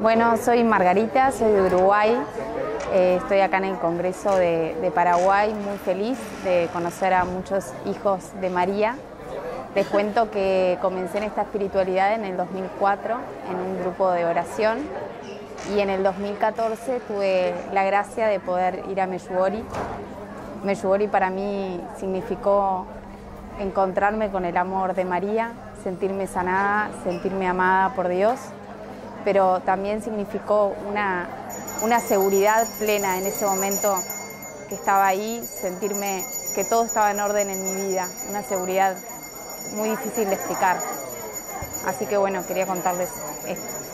Bueno, soy Margarita, soy de Uruguay, estoy acá en el Congreso de Paraguay, muy feliz de conocer a muchos hijos de María. Les cuento que comencé en esta espiritualidad en el 2004 en un grupo de oración y en el 2014 tuve la gracia de poder ir a Medjugorje. Medjugorje para mí significó encontrarme con el amor de María, sentirme sanada, sentirme amada por Dios, pero también significó una seguridad plena en ese momento que estaba ahí, sentirme que todo estaba en orden en mi vida, una seguridad muy difícil de explicar. Así que bueno, quería contarles esto.